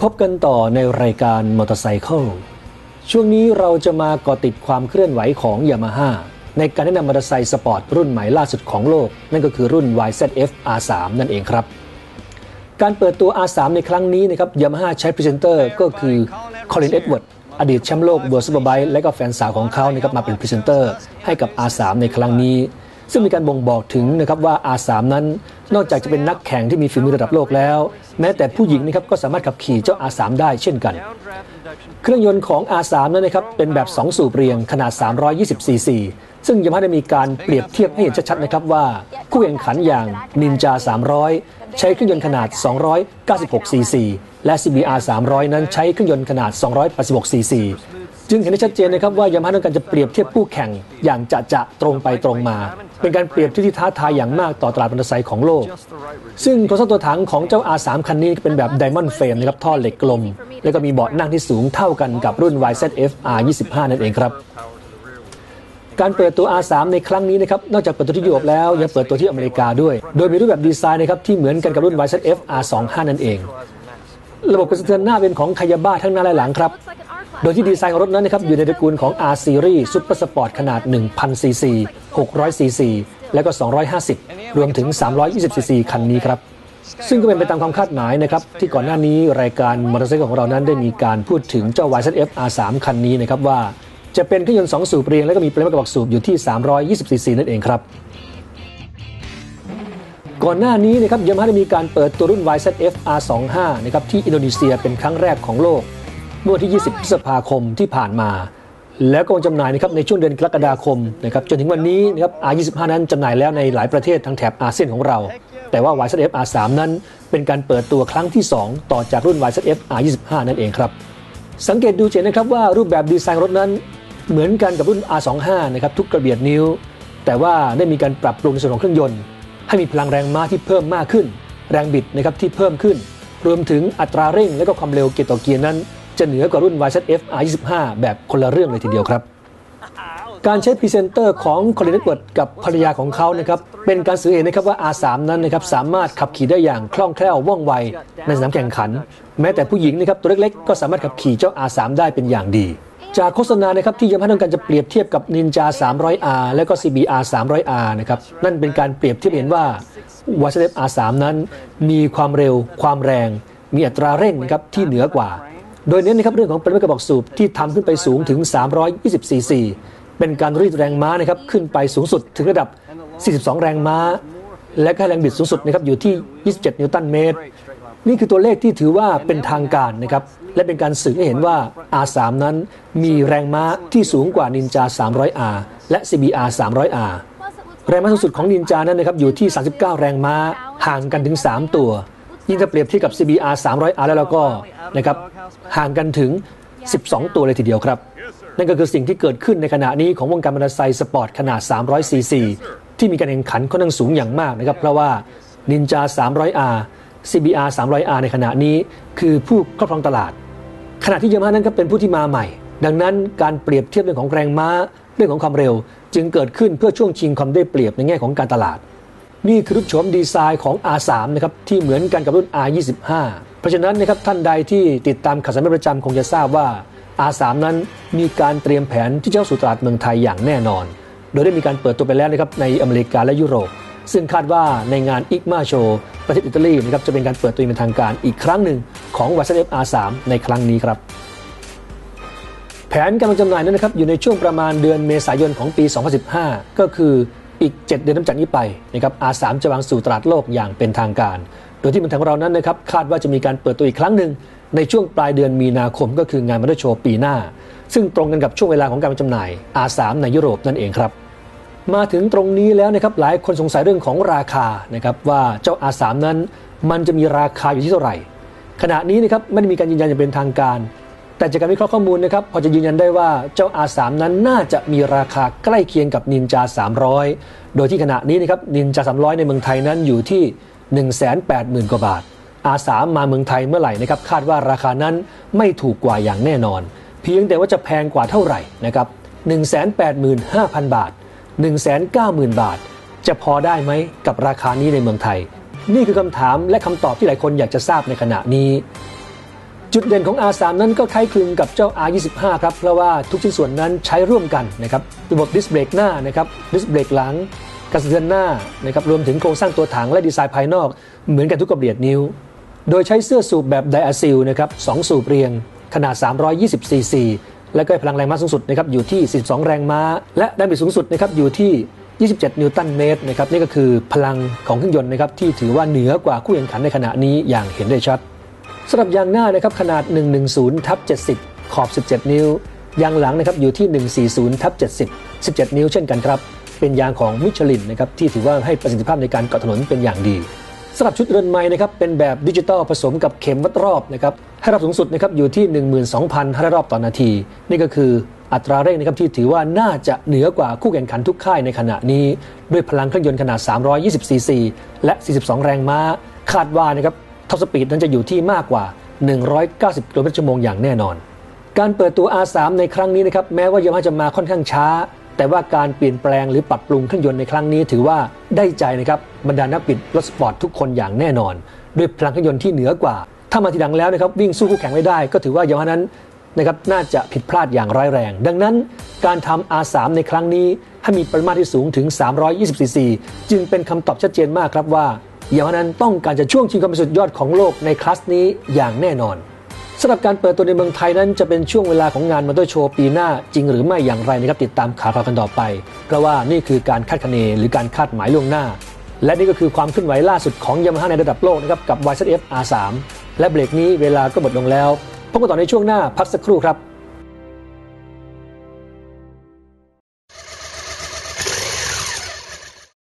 พบกันต่อในรายการมอเตอร์ไซค์ช่วงนี้เราจะมาเกาะติดความเคลื่อนไหวของ Yamaha ในการแนะนำมอเตอร์ไซค์สปอร์ตรุ่นใหม่ล่าสุดของโลกนั่นก็คือรุ่น YZF R3 นั่นเองครับการเปิดตัว R3 ในครั้งนี้นะครับ Yamaha ใช้พรีเซนเตอร์ก็คือ Colin Edwards อดีตแชมป์โลก World Superbike และก็แฟนสาวของเขานะครับมาเป็นพรีเซนเตอร์ให้กับ R3 ในครั้งนี้ซึ่งมีการบ่งบอกถึงนะครับว่า R3 นั้นนอกจากจะเป็นนักแข่งที่มีฝีมือระดับโลกแล้วแม้แต่ผู้หญิงนะครับก็สามารถขับขี่เจ้า R3 ได้เช่นกันเครื่องยนต์ของ R3 นั้นนะครับเป็นแบบ2สูบเรียงขนาด320ซีซีซึ่งยังไม่ได้มีการเปรียบเทียบให้เห็นชัดๆนะครับว่าคู่แข่งขันอย่าง Ninja 300ใช้เครื่องยนต์ขนาด296ซีซีและ CBR 300นั้นใช้เครื่องยนต์ขนาด286ซีซีจึงเห็นได้ชัดเจนนะครับว่ายามาฮ่าต้องการจะเปรียบเทียบคู่แข่งอย่างจะตรงไปตรงมาเป็นการเปรียบเทียบที่ท้าทายอย่างมากต่อตลาดมอเตอร์ไซค์ของโลกซึ่งโครงสร้างตัวถังของเจ้า R3 คันนี้เป็นแบบ Diamond Frame นะครับท่อเหล็กกลมแล้วก็มีเบาะนั่งที่สูงเท่ากันกับรุ่น YZF R25 นั่นเองครับการเปิดตัว R3 ในครั้งนี้นะครับนอกจากเปิดตัวที่ยุโรปแล้วยังเปิดตัวที่อเมริกาด้วยโดยมีรูปแบบดีไซน์นะครับที่เหมือนกันกับรุ่น YZF R25 นั่นเองระบบกระสะเทือนหน้าเป็นของคายาบ้าทั้งหน้าและหลังครับโดยที่ดีไซน์ของรถนั้นนะครับอยู่ในตระกูลของ R Series Super Sport ขนาด 1,000 ซีซี 600 ซีซี และก็ 250 รวมถึง 320 ซีซีคันนี้ครับซึ่งก็เป็นไปตามความคาดหมายนะครับที่ก่อนหน้านี้รายการมอเตอร์ไซค์ของเรานั้นได้มีการพูดถึงเจ้า YZF R3 คันนี้นะครับว่าจะเป็นเครื่องยนต์2สูบเรียงและก็มีปริมาณกระบอกสูบอยู่ที่ 320 ซีซีนั่นเองครับก่อนหน้านี้นะครับยามาฮ่าได้มีการเปิดตัวรุ่น YZF R25 นะครับที่อินโดนีเซียเป็นครั้งแรกของโลกเมื่อวันที่ 20 พฤษภาคมที่ผ่านมาแล้วก็วางจำหน่ายนะครับในช่วงเดือนกรกฎาคมนะครับจนถึงวันนี้นะครับ R25 นั้นจำหน่ายแล้วในหลายประเทศทั้งแถบอาเซียนของเราแต่ว่า YZF R3 นั้นเป็นการเปิดตัวครั้งที่2ต่อจากรุ่น YZF R25 นั่นเองครับสังเกตดูเห็นนะครับว่ารูปแบบดีไซน์รถนั้นเหมือนกันกับรุ่น R25 นะครับทุกกระเบียดนิ้วแต่ว่าได้มีการปรับปรุงในส่วนของเครื่องยนต์ให้มีพลังแรงม้าที่เพิ่มมากขึ้นแรงบิดนะครับที่เพิ่มขึ้นรวมถึงอัตราเร่งและก็ความเร็วเกียร์ต่อเกียร์นั้นจะเหนือกว่ารุ่น YZF R25 แบบคนละเรื่องเลยทีเดียวครับการใช้พรีเซนเตอร์ของ Colin Edwards กับภรรยาของเขานะครับเป็นการสื่อเห็นนะครับว่า R3 นั้นนะครับสามารถขับขี่ได้อย่างคล่องแคล่วว่องไวในสนามแข่งขันแม้แต่ผู้หญิงนะครับตัวเล็กๆก็สามารถขับขี่เจ้า R3 ได้เป็นอย่างดีจากโฆษณานะครับที่ยามาฮ่าต้องการจะเปรียบเทียบกับ Ninja 300R และก็ CBR 300R นะครับนั่นเป็นการเปรียบเทียบเห็นว่า YZF R3 นั้นมีความเร็วความแรงมีอัตราเร่งนะครับที่เหนือกว่าโดยเน้นนะครับเรื่องของปริมาณกระบอกสูบที่ทำขึ้นไปสูงถึง320ซีซีเป็นการรีดแรงม้านะครับขึ้นไปสูงสุดถึงระดับ42แรงม้าและแรงบิดสูงสุดนะครับอยู่ที่27นิวตันเมตรนี่คือตัวเลขที่ถือว่าเป็นทางการนะครับและเป็นการสื่อให้เห็นว่า R3 นั้นมีแรงม้าที่สูงกว่า Ninja 300R และ CBR 300R แรงม้าสูงสุดของ Ninja นั้นนะครับอยู่ที่39แรงม้าห่างกันถึง3ตัวยิ่งถ้าเปรียบเทียบกับ CBR 300R แล้วก็นะครับห่างกันถึง12ตัวเลยทีเดียวครับนั่นก็คือสิ่งที่เกิดขึ้นในขณะนี้ของวงการมอเตอร์ไซค์สปอร์ตขนาด300ซีซีที่มีการแข่งขันค่อนข้างสูงอย่างมากนะครับเพราะว่า Ninja 300R CBR 300R ในขณะนี้คือผู้ครอบครองตลาดขณะที่ยามาฮ่านั้นก็เป็นผู้ที่มาใหม่ดังนั้นการเปรียบเทียบเรื่องของแรงม้าเรื่องของความเร็วจึงเกิดขึ้นเพื่อช่วงชิงความได้เปรียบในแง่ของการตลาดนี่คือรูปโฉมดีไซน์ของ R3 นะครับที่เหมือนกันกับรุ่น R25 เพราะฉะนั้นนะครับท่านใดที่ติดตามข่าวสารประจำคงจะทราบว่า R3 นั้นมีการเตรียมแผนที่จะเข้าสู่ตลาดเมืองไทยอย่างแน่นอนโดยได้มีการเปิดตัวไปแล้วนะครับในอเมริกาและยุโรปซึ่งคาดว่าในงาน ICMA Show ประเทศอิตาลีนะครับจะเป็นการเปิดตัวเป็นทางการอีกครั้งหนึ่งของ YZF R3 ในครั้งนี้ครับแผนการจำหน่ายนั้นนะครับอยู่ในช่วงประมาณเดือนเมษายนของปี 2015 ก็คืออีก7เดือนนับจากนี้ไปนะครับ R3 จะวางสู่ตลาดโลกอย่างเป็นทางการโดยที่เมืองไทยของเรานั้นนะครับคาดว่าจะมีการเปิดตัวอีกครั้งหนึ่งในช่วงปลายเดือนมีนาคมก็คืองานมอเตอร์โชว์ปีหน้าซึ่งตรงกันกับช่วงเวลาของการจำหน่าย R3 ในยุโรปนั่นเองครับมาถึงตรงนี้แล้วนะครับหลายคนสงสัยเรื่องของราคานะครับว่าเจ้า R3 นั้นมันจะมีราคาอยู่ที่เท่าไหร่ขณะนี้นะครับไม่ได้มีการยืนยันอย่างเป็นทางการแต่จากการวิเคราะห์ข้อมูลนะครับพอจะยืนยันได้ว่าเจ้า R3 นั้นน่าจะมีราคาใกล้เคียงกับ Ninja 300โดยที่ขณะนี้นะครับ Ninja 300ในเมืองไทยนั้นอยู่ที่ 180,000 กว่าบาท R3 มาเมืองไทยเมื่อไหร่นะครับคาดว่าราคานั้นไม่ถูกกว่าอย่างแน่นอนเพียงแต่ว่าจะแพงกว่าเท่าไหร่นะครับ 185,000 บาท 190,000 บาทจะพอได้ไหมกับราคานี้ในเมืองไทยนี่คือคำถามและคำตอบที่หลายคนอยากจะทราบในขณะนี้จุดเด่นของ R3 นั้นก็คล้ายคลึงกับเจ้า R25 ครับเพราะว่าทุกชิ้นส่วนนั้นใช้ร่วมกันนะครับระบบดิสเบรกหน้านะครับดิสเบรกหลังการสะเทือนหน้านะครับรวมถึงโครงสร้างตัวถังและดีไซน์ภายนอกเหมือนกันทุกกระเบียดนิ้วโดยใช้เสื้อสูบแบบไดอะซิลนะครับ2สูบเรียงขนาด320ซีซีและก็พลังแรงม้าสูงสุดนะครับอยู่ที่42แรงม้าและแรงบิดสูงสุดนะครับอยู่ที่27นิวตันเมตรนะครับนี่ก็คือพลังของเครื่องยนต์นะครับที่ถือว่าเหนือกว่าคู่แข่งขันในขณะนี้อย่างเห็นได้ชัดสำหรับยางหน้านะครับขนาด 110/70 ขอบ 17 นิ้วยางหลังนะครับอยู่ที่ 140/70 17 นิ้วเช่นกันครับเป็นยางของมิชลินนะครับที่ถือว่าให้ประสิทธิภาพในการเกาะถนนเป็นอย่างดีสำหรับชุดเรือนไม้นะครับเป็นแบบดิจิตอลผสมกับเข็มวัดรอบนะครับให้รอบสูงสุดนะครับอยู่ที่ 12,500 รอบต่อนาทีนี่ก็คืออัตราเร่งนะครับที่ถือว่าน่าจะเหนือกว่าคู่แข่งขันทุกค่ายในขณะนี้ด้วยพลังเครื่องยนต์ขนาด320ซีซีและ42แรงม้าคาดว่านะครับท็อปสปีดนั้นจะอยู่ที่มากกว่า190กิโลเมตรชั่วโมงอย่างแน่นอนการเปิดตัว R3 ในครั้งนี้นะครับแม้ว่ายามาฮ่าจะมาค่อนข้างช้าแต่ว่าการเปลี่ยนแปลงหรือปรับปรุงเครื่องยนต์ในครั้งนี้ถือว่าได้ใจนะครับบรรดานักบิดรถสปอร์ตทุกคนอย่างแน่นอนด้วยพลังเครื่องยนต์ที่เหนือกว่าถ้ามาทีหลังแล้วนะครับวิ่งสู้คู่แข่งไม่ได้ก็ถือว่ายามาฮ่านั้นนะครับน่าจะผิดพลาดอย่างร้ายแรงดังนั้นการทำ R3 ในครั้งนี้ให้มีปริมาตรที่สูงถึง320ซีซีจึงเป็นคำตอบชัดเจนมากครับว่ายามาฮ่านั้นต้องการจะช่วงชิงความเป็นสุดยอดของโลกในคลาสนี้อย่างแน่นอนสำหรับการเปิดตัวในเมืองไทยนั้นจะเป็นช่วงเวลาของงานมอเตอร์โชว์ปีหน้าจริงหรือไม่อย่างไรนะครับติดตามข่าวกันต่อไปเพราะว่านี่คือการคาดคะเนหรือการคาดหมายล่วงหน้าและนี่ก็คือความเคลื่อนไหวล่าสุดของยามาฮ่าในระดับโลกนะครับกับ YZF R3 และเบรกนี้เวลาก็หมดลงแล้วพบกันต่อในช่วงหน้าพักสักครู่ครับ